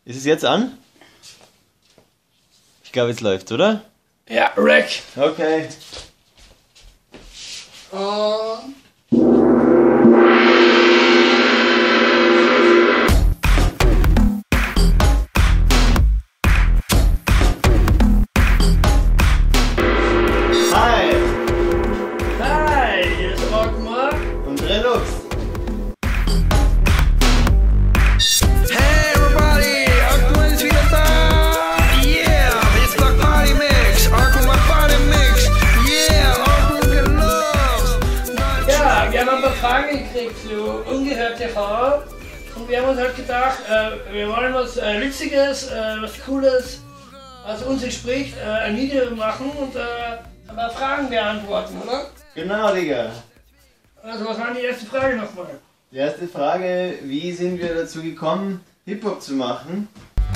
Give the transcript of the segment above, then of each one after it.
Ist es jetzt an? Ich glaube, jetzt läuft's, oder? Ja, Rack. Okay. Hi! Hi, hier ist Rockmark. Und Relux. Hey everybody, Akku ist wieder da! Yeah, it's Block Party Mix! Akku macht Party Mix! Yeah, Akku gelost! Ja, wir haben ein paar Fragen gekriegt zu Ungehört TV. Und wir haben uns halt gedacht, wir wollen was Witziges, was Cooles, was uns entspricht, ein Video machen und ein paar Fragen beantworten, oder? Genau, Digga. Also, was war die erste Frage nochmal? Die erste Frage, wie sind wir dazu gekommen, Hip-Hop zu machen?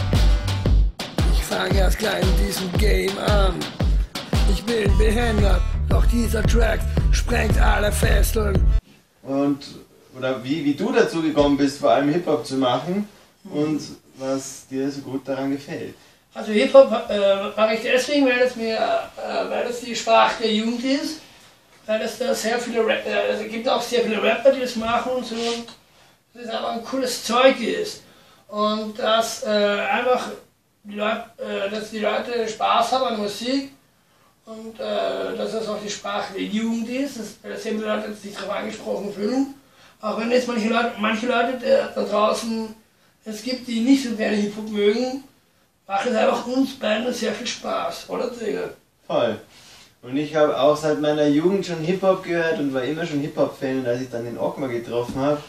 Ich fange erst klein in diesem Game an. Ich bin behindert, doch dieser Track sprengt alle Fesseln. Und, oder wie du dazu gekommen bist, vor allem Hip-Hop zu machen und was dir so gut daran gefällt. Also Hip-Hop mache ich deswegen, weil es die Sprache der Jugend ist, weil es da sehr viele es gibt auch sehr viele Rapper, die das machen und so, dass es einfach ein cooles Zeug ist und dass einfach dass die Leute Spaß haben an Musik und dass es auch die Sprache der Jugend ist, dass eben die Leute sich darauf angesprochen fühlen, auch wenn jetzt manche Leute da draußen es gibt, die nicht so gerne Hip-Hop mögen. Macht es einfach uns beiden sehr viel Spaß, oder Digga? Voll. Und ich habe auch seit meiner Jugend schon Hip-Hop gehört und war immer schon Hip-Hop-Fan. Und als ich dann den Okma getroffen habe,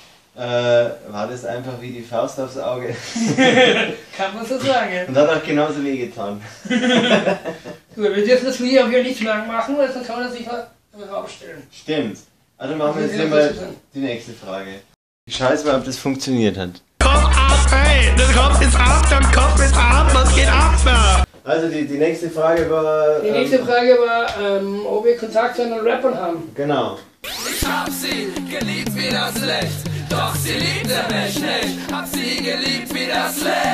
war das einfach wie die Faust aufs Auge. Kann man so sagen. Und hat auch genauso wehgetan. Gut, wir dürfen das Video auch hier nicht zu lang machen, weil sonst kann man sich mal aufstellen. Stimmt. Also machen wir jetzt mal die nächste Frage. Ich scheiße mal, ob das funktioniert hat. Kopf ab, hey! Der Kopf ist ab, der Kopf ist ab, was geht ab da? Also die nächste Frage war... Die nächste Frage war, ob wir Kontakt zu anderen Rappern haben. Genau. Ich hab sie geliebt wie das Licht, doch sie liebte mich nicht. Hab sie geliebt wie das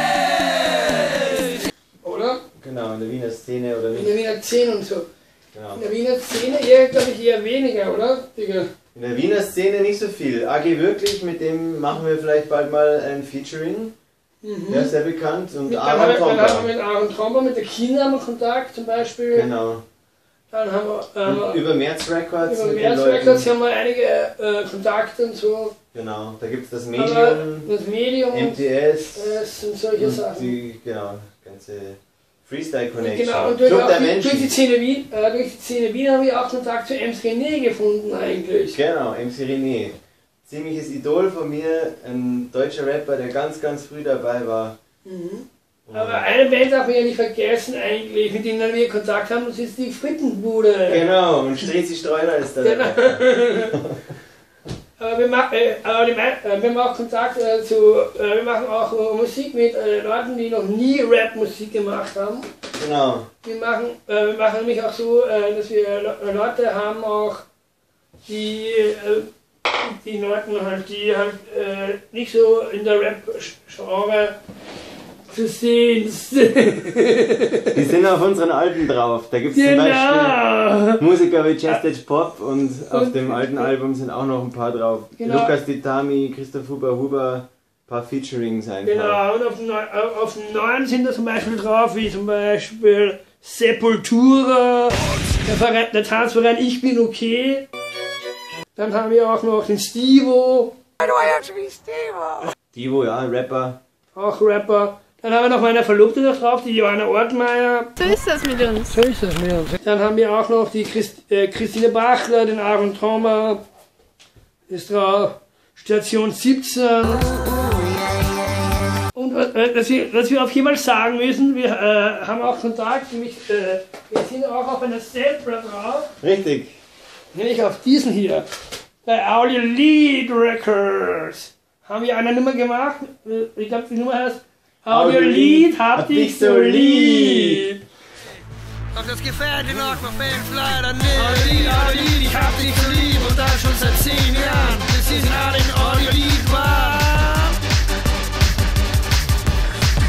Licht. Oder? Genau, in der Wiener Szene oder In nicht. der Wiener Szene und so. Genau. In der Wiener Szene eher, glaube ich, eher weniger, oder? Digga. In der Wiener Szene nicht so viel. AG Wirklich, mit dem machen wir vielleicht bald mal ein Featuring. Der ist sehr bekannt. Und Dann Aaron haben wir Tromper. mit Aaron Tromper, mit der Kinder haben wir Kontakt zum Beispiel. Genau. Dann haben wir Und über März Records. über mit März den Leuten. Records haben wir einige Kontakte und so. Genau, da gibt es das Aber Medium, das Medium MTS und solche und Sachen. die ganze Freestyle Connection. Genau, und Club der durch die Menschen. Szene Wien haben wir auch Kontakt zu MC René gefunden eigentlich. Genau, MC René. Ziemliches Idol von mir, ein deutscher Rapper, der ganz, ganz früh dabei war. Aber eine Band darf man ja nicht vergessen eigentlich, mit denen wir Kontakt haben, das ist die Frittenbude. Genau, und Strezi Streuner ist da. Genau. Aber wir haben auch Kontakt wir machen auch Musik mit Leuten, die noch nie Rap-Musik gemacht haben. Genau. Wir machen nämlich auch so, dass wir Leute haben auch, die Leute halt, die halt nicht so in der Rap-Genre zu sehen sind. Die sind auf unseren Alben drauf. Da gibt es zum Beispiel Musiker wie Chestage Pop und auf dem alten Album sind auch noch ein paar drauf. Genau. Lukas Ditami, Christoph Huber, ein paar Featurings einfach. Genau, und auf dem neuen sind da zum Beispiel drauf, wie zum Beispiel Sepultura, der Tanzverein Ich Bin Okay. Dann haben wir auch noch den Stevo. Divo, ja, Rapper. Auch Rapper. Dann haben wir noch meine Verlobte noch drauf, die Johanna Ortmeier. So ist das mit uns. So ist das mit uns. Dann haben wir auch noch die Christine Bachler, den Aaron Trommer. Ist drauf. Station 17. Und was wir auf jeden Fall sagen müssen, wir haben auch Kontakt, nämlich, wir sind auch auf einer Sampler drauf. Richtig. Nämlich auf diesen hier. Bei Audio Lead Records. Haben wir eine Nummer gemacht. Ich glaube, die Nummer heißt Audio Lead, hab dich so lieb. Doch das gefällt den Aquafans leider nicht. Audio Lied, ich hab dich so lieb und das schon seit 10 Jahren. Wir sind alle in Audio Lied warm.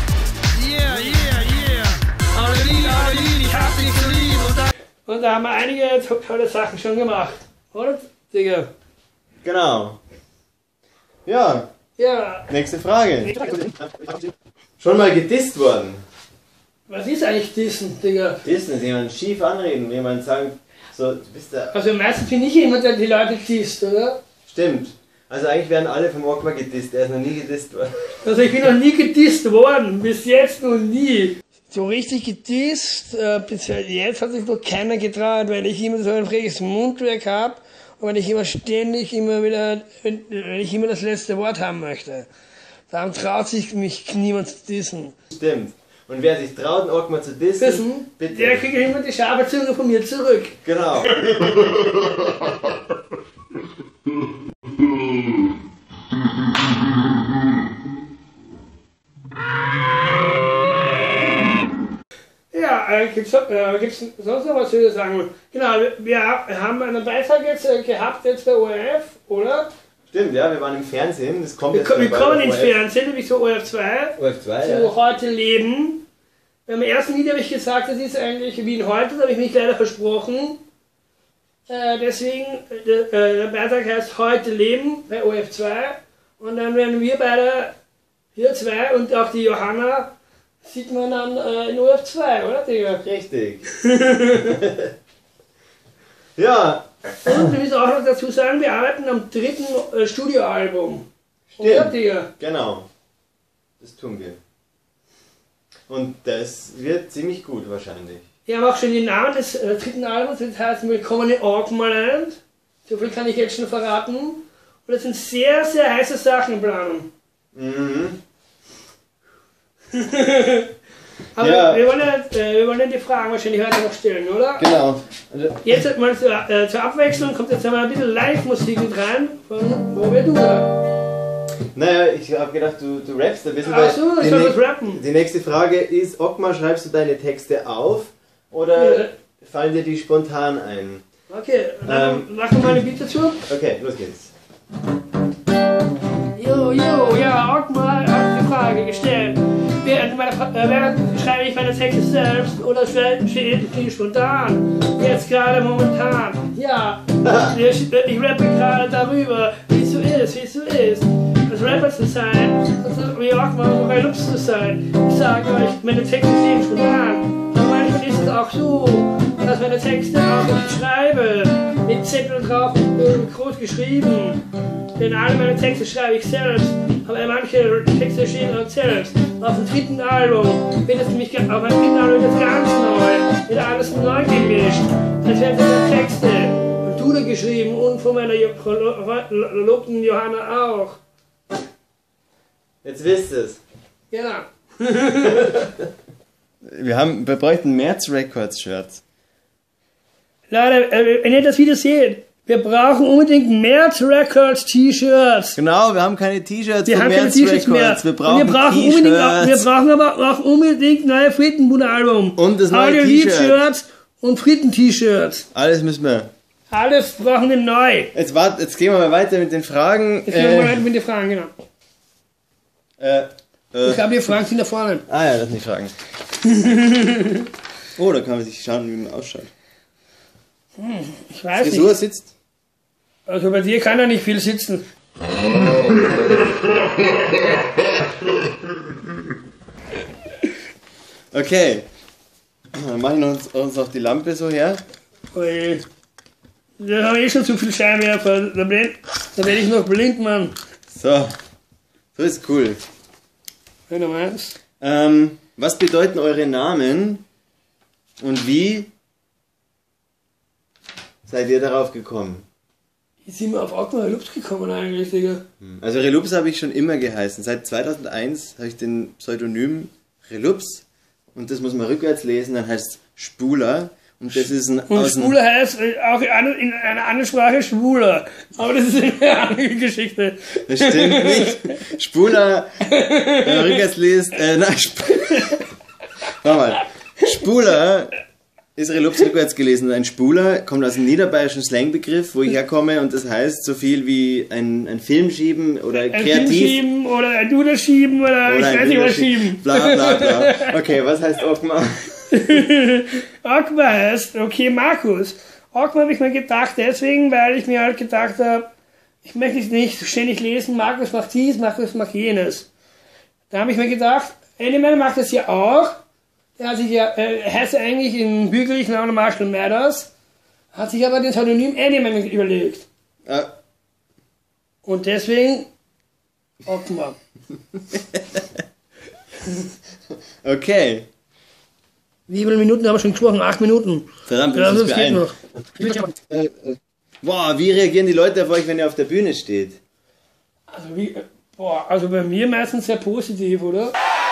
Und da haben wir einige tolle Sachen schon gemacht. Oder, Digga? Genau. Ja, Ja. nächste Frage. Schon mal gedisst worden? Was ist eigentlich Dissen, Digga? Dissen ist jemand schief anreden, jemand sagen, so, du bist der... Also meistens bin ich jemand, der die Leute disst, oder? Stimmt. Also eigentlich werden alle vom Orkma gedisst, er ist noch nie gedisst worden. Also ich bin noch nie gedisst worden, bis jetzt noch nie. So richtig gedisst, bis jetzt hat sich noch keiner getraut, weil ich immer so ein freches Mundwerk habe und weil ich immer ständig wenn ich immer das letzte Wort haben möchte. Darum traut sich mich niemand zu dissen. Stimmt. Und wer sich traut, einen Orkma zu dissen, bitte. Der kriegt immer die scharfe Zunge von mir zurück. Genau. Ja, gibt's sonst noch was zu sagen? Genau, wir haben einen Beitrag jetzt gehabt jetzt bei ORF, oder? Stimmt, ja, wir waren im Fernsehen, das kommt jetzt Wir bei kommen ins ORF. Fernsehen, nämlich so ORF 2. ORF 2, So ja. heute leben. Beim ersten Lied habe ich gesagt, das ist eigentlich Wien heute, da habe ich mich leider versprochen. Deswegen, der Beitrag heißt Heute leben bei ORF 2. Und dann werden wir beide, hier zwei und auch die Johanna, sieht man dann in ORF 2, oder Digga? Richtig. Ja. Und wir müssen auch noch dazu sagen, wir arbeiten am 3. Studioalbum. Oder Stimmt. Digga? Genau. Das tun wir. Und das wird ziemlich gut wahrscheinlich. Wir haben auch schon den Namen des 3. Albums, das heißt Willkommen in Orkmaland. So viel kann ich jetzt schon verraten. Und das sind sehr, sehr heiße Sachen in Planung. Mhm. Aber Ja. wir wollen ja die Fragen wahrscheinlich heute noch stellen, oder? Genau. Jetzt mal zur Abwechslung kommt jetzt einmal ein bisschen Live-Musik mit rein von Robert Duda. Naja, ich habe gedacht, du rappst ein bisschen. Ach so, ich soll was rappen. Die nächste Frage ist, Orkma, schreibst du deine Texte auf oder Ja. fallen dir die spontan ein? Okay, dann machen wir mal eine Beat dazu. Okay, los geht's. Ja, Orkma hat die Frage gestellt. Während schreibe ich meine Texte selbst oder steht die spontan? Jetzt gerade momentan. Ja, ich rappe gerade darüber, wie es so ist. Als Rapper zu sein, wie Orkma bei Lux zu sein. Ich sage euch, meine Texte stehen spontan. Aber manchmal ist es auch so, dass meine Texte auch nicht schreibe. Mit Zettel drauf und groß geschrieben. Denn alle meine Texte schreibe ich selbst, aber manche Texte stehen auch selbst. Auf dem 3. Album wird es nämlich auf meinem 3. Album jetzt ganz neu, wird alles neu gemischt. Das werden diese Texte von Duda geschrieben und von meiner Verlobten Johanna auch. Jetzt wisst ihr es. Genau. Wir bräuchten März Records Shirts. Leute, wenn ihr das Video seht, wir brauchen unbedingt März Records T-Shirts. Genau, wir haben keine T-Shirts Wir von haben keine März T-Shirts mehr. Records. Wir Und brauchen wir T-Shirts. brauchen aber auch unbedingt neue Frittenbude-Album. Und das neue Audio T-Shirt. Shirts und Fritten-T-Shirts. Alles müssen wir. Alles brauchen wir neu. Jetzt gehen wir mal weiter mit den Fragen. Jetzt gehen wir mal weiter mit den Fragen, genau. Ich glaube, die Fragen sind da vorne. Ja, das sind die Fragen. Oh, da kann man sich schauen, wie man ausschaut. Ich weiß Frisur nicht. sitzt. Also bei dir kann ja nicht viel sitzen. Okay. Dann machen wir uns noch die Lampe so her. Ui. Wir haben eh schon zu viel Scheinwerfer. Da werde ich noch blind, Mann. So. So ist cool. Wenn du meinst. Was bedeuten eure Namen und wie seid ihr darauf gekommen? Wie sind wir auf Orkma Relups gekommen eigentlich, Digga? Also Relups habe ich schon immer geheißen. Seit 2001 habe ich den Pseudonym Relups und das muss man rückwärts lesen, dann heißt es Spuler und das ist ein Und Schwuler heißt auch in einer anderen Sprache Schwuler. Aber das ist eine andere Geschichte. Das stimmt nicht. Spuler, wenn man rückwärts liest, warte mal. Spuler ist Relups rückwärts gelesen. Ein Spuler kommt aus dem niederbayerischen Slangbegriff, wo ich herkomme, und das heißt so viel wie ein Film schieben oder Ein kreativ. Film schieben oder ein Duder schieben oder ich weiß nicht was schieben. Bla bla bla. Okay, was heißt Orkma? Orkma heißt, okay, Markus. Orkma habe ich mir gedacht, deswegen, weil ich mir halt gedacht habe, ich möchte es nicht ständig lesen, Markus macht dies, Markus macht jenes. Da habe ich mir gedacht, Animal macht das ja auch. Der hat sich ja, heißt eigentlich im bürgerlichen Namen Marshall Mathers, hat sich aber den Pseudonym Animal überlegt. Und deswegen Orkma. Okay. Wie viele Minuten haben wir schon gesprochen? 8 Minuten. Verdammt, Ja, das das ist geht beeindruckend. noch. Boah, wie reagieren die Leute auf euch, wenn ihr auf der Bühne steht? Also bei mir meistens sehr positiv, oder?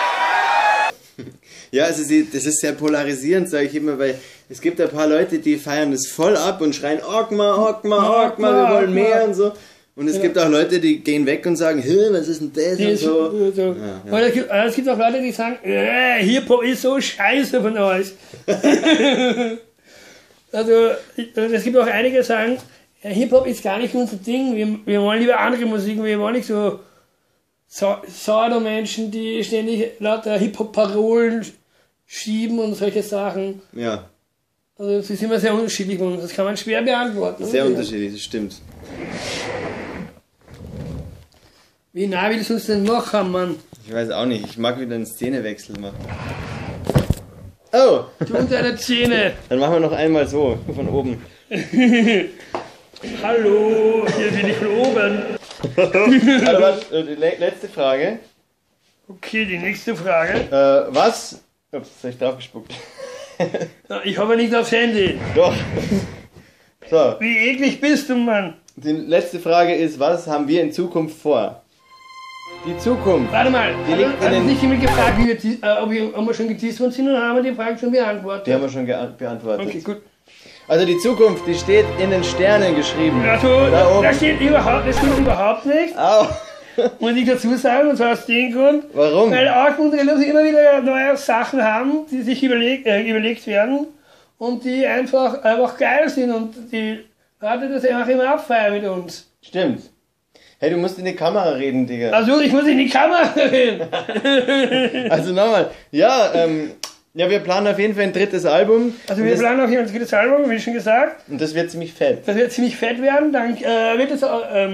Ja, also das ist sehr polarisierend, sage ich immer, weil es gibt ein paar Leute, die feiern das voll ab und schreien Orkma, Orkma, Orkma, wir wollen mehr und so. Und es gibt auch Leute, die gehen weg und sagen, was ist denn das und so. Ja. Oder es gibt auch Leute, die sagen, Hip-Hop ist so scheiße von euch. Also es gibt auch einige, die sagen, Hip-Hop ist gar nicht unser Ding, wir wollen lieber andere Musik, wir wollen nicht so Pseudo-Menschen, die ständig lauter Hip-Hop-Parolen schieben und solche Sachen. Ja. Also es ist immer sehr unterschiedlich und das kann man schwer beantworten. Sehr unterschiedlich, das stimmt. Wie nah willst du es denn noch haben, Mann? Ich weiß auch nicht, ich mag wieder einen Szenewechsel machen. Oh! Du und deine Zähne. Dann machen wir noch einmal so, von oben. Hallo, hier bin ich von oben. Also warte, letzte Frage. Okay, die nächste Frage. Was? Ups, jetzt hab ich draufgespuckt. Ich hoffe nicht aufs Handy. Doch. So, Wie eklig bist du, Mann? die letzte Frage ist, was haben wir in Zukunft vor? Die Zukunft. Warte mal, Die liegt in hat den- nicht jemand gefragt, ob wir schon geteased worden sind oder haben wir die Frage schon beantwortet? Die haben wir schon beantwortet. Okay, gut. Also die Zukunft, die steht in den Sternen geschrieben. Also, Da oben. das steht überhaupt nicht. Au! Muss ich dazu sagen, und zwar aus dem Grund, Warum? weil auch unsere Leute immer wieder neue Sachen haben, die sich überlegt werden und die einfach geil sind und die Leute das einfach immer abfeiern mit uns. Stimmt. Hey, du musst in die Kamera reden, Digga. Also ich muss in die Kamera reden. Also nochmal. Ja, ja, wir planen auf jeden Fall ein drittes Album. Also Und wir das, planen auch hier ein drittes Album, wie schon gesagt. und das wird ziemlich fett. Das wird ziemlich fett werden. Dann wird es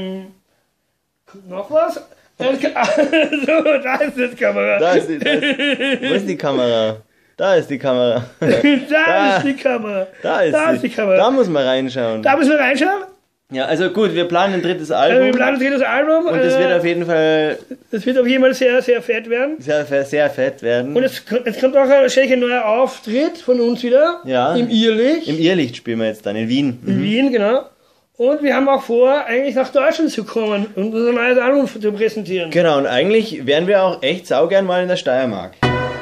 noch was? So, da ist die Kamera. Da ist die, wo ist die Kamera? Da ist die Kamera. Da ist die Kamera. Da ist die Kamera. Da muss man reinschauen. Da müssen wir reinschauen. Ja, also gut, wir planen ein drittes Wir Album. planen ein drittes Album. Und das wird auf jeden Fall Das wird auf jeden Fall sehr, sehr fett werden. sehr fett werden. Und es kommt auch wahrscheinlich ein neuer Auftritt von uns wieder. Ja. Im Irrlicht. Im Irrlicht spielen wir jetzt dann, in Wien. In Wien, genau. Und wir haben auch vor, eigentlich nach Deutschland zu kommen und unser neues Album zu präsentieren. Genau, und eigentlich wären wir auch echt saugern mal in der Steiermark.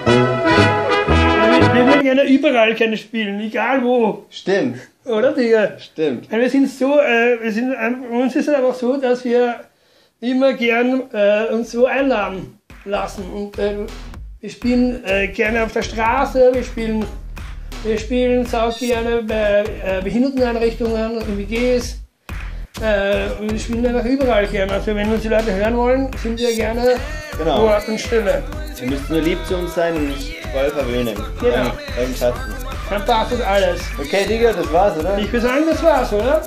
Wir würden gerne überall gerne spielen, egal wo. Stimmt, Oder, Digga? stimmt. Weil wir sind so, uns ist es einfach so, dass wir immer gern uns so einladen lassen. Und wir spielen gerne auf der Straße, wir spielen sau gerne bei Behinderteneinrichtungen und in WGs. Und wir spielen einfach überall gerne. Also wenn uns die Leute hören wollen, sind wir gerne Genau. Ort und Stille. Ihr müsst nur lieb zu uns sein und uns voll verwöhnen. Genau. Beim Schatten. Dann passt das alles. Okay, Digga, das war's, oder? Ich würde sagen, das war's, oder?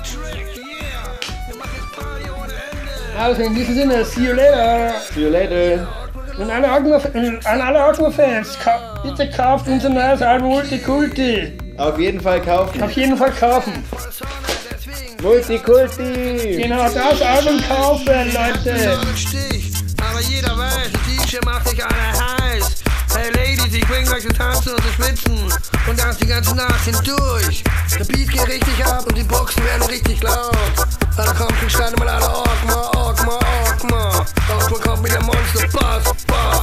Also in diesem Sinne, see you later. See you later. Und an alle Orkma-Fans, bitte kauft unser neues Album Multikulti. Auf jeden Fall kaufen. Auf jeden Fall kaufen. Multikulti. Genau, das Album kaufen, Leute. Aber jeder weiß, ein DJ macht dich alle heiß. Hey Ladies, ich bring euch zu tanzen und zu schwitzen. Und das die ganze Nacht hindurch. Der Beat geht richtig ab und die Boxen werden richtig laut. Da kommt und starten mal alle Orkma, Orkma, Orkma. Orkma kommt mit der Monster Bass, Bass.